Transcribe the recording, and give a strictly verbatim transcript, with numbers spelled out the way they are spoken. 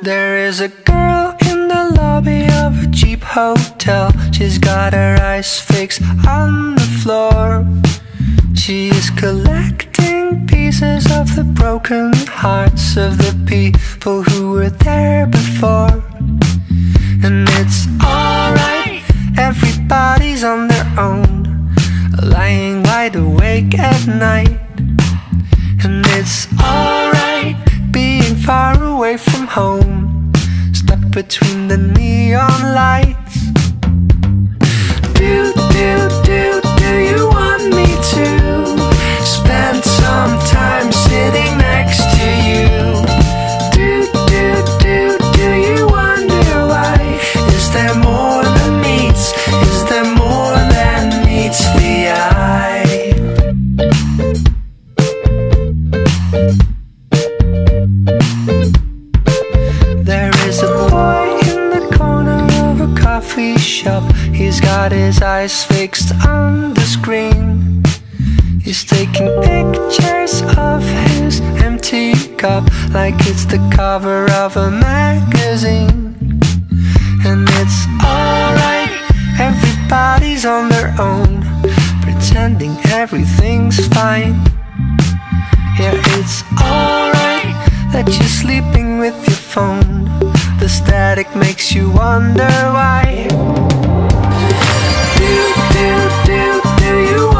There is a girl in the lobby of a cheap hotel. She's got her eyes fixed on the floor. She is collecting pieces of the broken hearts of the people who were there before. And it's alright, everybody's on their own, lying wide awake at night. And it's alright being far away from home, stuck between the neon lights. Do, do, do, do you want me to spend some time sitting next to you? Do, do, do, do you wonder why? Is there more than meets? Is there more than meets the eye? There is a boy in the corner of a coffee shop. He's got his eyes fixed on the screen. He's taking pictures of his empty cup like it's the cover of a magazine. And it's alright, everybody's on their own, pretending everything's fine. Yeah, it's alright that you're sleeping with your phone. The static makes you wonder why. Do, do, do, do you